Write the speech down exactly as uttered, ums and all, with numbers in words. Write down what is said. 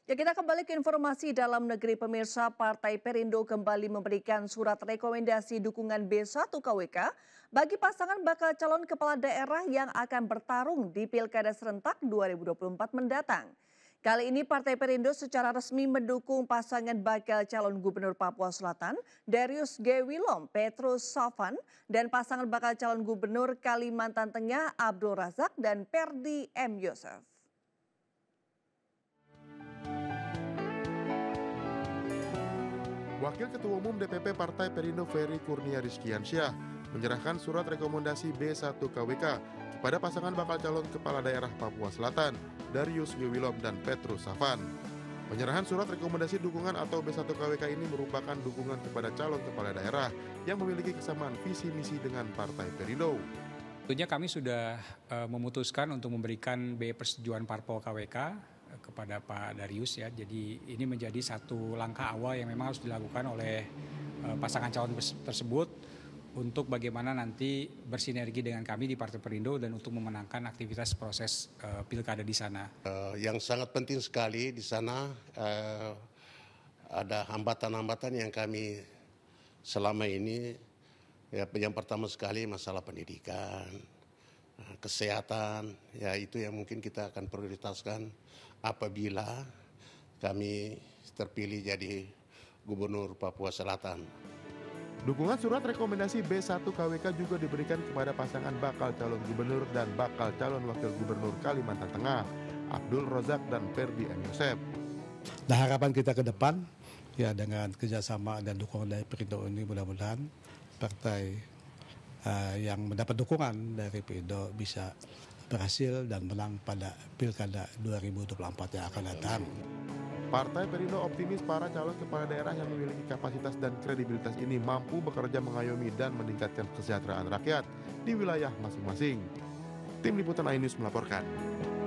Ya, kita kembali ke informasi dalam negeri. Pemirsa, Partai Perindo kembali memberikan surat rekomendasi dukungan B satu K W K bagi pasangan bakal calon kepala daerah yang akan bertarung di Pilkada serentak dua ribu dua puluh empat mendatang. Kali ini Partai Perindo secara resmi mendukung pasangan bakal calon Gubernur Papua Selatan Darius Gewilom Petrus Safan dan pasangan bakal calon Gubernur Kalimantan Tengah Abdul Razak dan Perdi M. Yosef. Wakil Ketua Umum D P P Partai Perindo Ferry Kurnia Rizkiansyah menyerahkan surat rekomendasi B satu K W K kepada pasangan bakal calon kepala daerah Papua Selatan, Darius Gewilom dan Petrus Safan. Penyerahan surat rekomendasi dukungan atau B satu K W K ini merupakan dukungan kepada calon kepala daerah yang memiliki kesamaan visi misi dengan Partai Perindo. Tentunya kami sudah uh, memutuskan untuk memberikan B persetujuan Parpol K W K kepada Pak Darius ya. Jadi ini menjadi satu langkah awal yang memang harus dilakukan oleh uh, pasangan calon tersebut untuk bagaimana nanti bersinergi dengan kami di Partai Perindo dan untuk memenangkan aktivitas proses uh, pilkada di sana. Uh, yang sangat penting sekali di sana uh, ada hambatan-hambatan yang kami selama ini, ya, yang pertama sekali masalah pendidikan, kesehatan, ya itu yang mungkin kita akan prioritaskan apabila kami terpilih jadi Gubernur Papua Selatan. Dukungan surat rekomendasi B satu K W K juga diberikan kepada pasangan bakal calon gubernur dan bakal calon wakil gubernur Kalimantan Tengah, Abdul Razak dan Perdi M. Yosef. Nah, harapan kita ke depan, ya dengan kerjasama dan dukungan dari Perindo ini mudah-mudahan partai uh, yang mendapat dukungan dari Perindo bisa berhasil dan menang pada Pilkada dua ribu dua puluh empat yang akan datang. Partai Perindo optimis para calon kepala daerah yang memiliki kapasitas dan kredibilitas ini mampu bekerja mengayomi dan meningkatkan kesejahteraan rakyat di wilayah masing-masing. Tim Liputan iNews melaporkan.